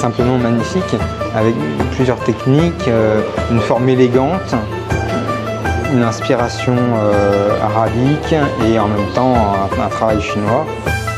simplement magnifique, avec plusieurs techniques, une forme élégante, une inspiration arabique et en même temps un travail chinois.